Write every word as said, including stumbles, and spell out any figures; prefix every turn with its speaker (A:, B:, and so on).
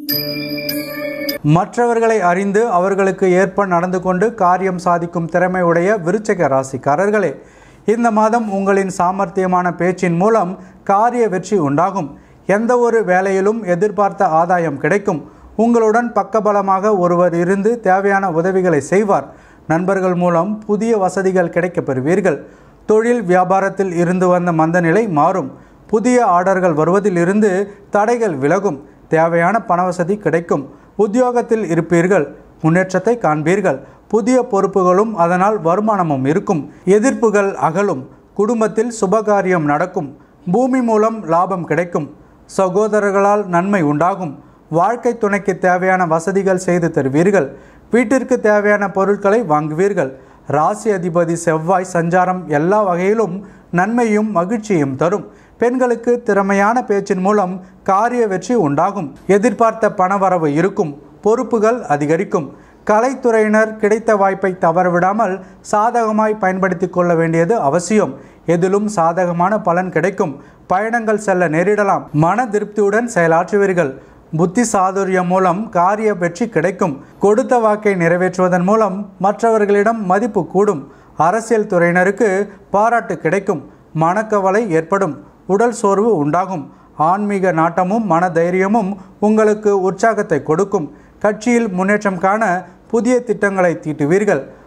A: மற்றவர்களை அறிந்து அவர்களுக்கு ஏற்ப நடந்து கொண்டு காரியம் சாதிக்கும் திறமை உடைய விருச்சிக ராசிக்காரர்களே, இந்த மாதம் உங்களின் சாமர்த்தியமான பேச்சின் மூலம் காரிய வெற்றி உண்டாகும். எந்த ஒரு வேலையிலும் எதிர்பார்த்த ஆதாயம் கிடைக்கும். உங்களுடன் பக்கபலமாக ஒருவர் இருந்து தேவையான உதவிகளை செய்வார். நண்பர்கள் மூலம் புதிய வசதிகள் கிடைக்கப் பெறுவீர்கள். தொழில் வியாபாரத்தில் இருந்து வந்த மந்தநிலை மாறும். புதிய ஆர்டர்கள் வருவதில் இருந்து தடைகள் விலகும். தேவையான பணவசதி கிடைக்கும். உத்தியோகத்தில் இருப்பீர்கள். முன்னேற்றத்தை காண்பீர்கள். புதிய பொறுப்புகளும் அதனால் வருமானமும் இருக்கும். எதிர்ப்புகள் அகலும். குடும்பத்தில் சுபகாரியம் நடக்கும். பூமி மூலம் லாபம் கிடைக்கும். சகோதரர்களால் நன்மை உண்டாகும். வாழ்க்கை துணைக்கு தேவையான வசதிகள் செய்து தருவீர்கள். வீட்டிற்கு தேவையான பொருட்களை வாங்குவீர்கள். ராசி அதிபதி செவ்வாய் சஞ்சாரம் எல்லா வகையிலும் நன்மையும் மகிழ்ச்சியும் தரும். பெண்களுக்கு திறமையான பேச்சின் மூலம் காரிய வெற்றி உண்டாகும். எதிர்பார்த்த பணவரவு இருக்கும். பொறுப்புகள் அதிகரிக்கும். கலைத்துறையினர் கிடைத்த வாய்ப்பை தவறவிடாமல் சாதகமாய் பயன்படுத்தி கொள்ள வேண்டியது அவசியம். எதிலும் சாதகமான பலன் கிடைக்கும். பயணங்கள் செல்ல நேரிடலாம். மன திருப்தியுடன் செயலாற்றுவீர்கள். புத்தி சாதுரியம் மூலம் காரிய வெற்றி கிடைக்கும். கொடுத்த வாக்கை நிறைவேற்றுவதன் மூலம் மற்றவர்களிடம் மதிப்பு கூடும். அரசியல் துறையினருக்கு பாராட்டு கிடைக்கும். மனக்கவலை ஏற்படும். உடல் சோர்வு உண்டாகும். ஆன்மீக நாட்டமும் மன தைரியமும் உங்களுக்கு உற்சாகத்தை கொடுக்கும். கட்சியில் முன்னேற்றம் காண புதிய திட்டங்களை தீட்டுவீர்கள்.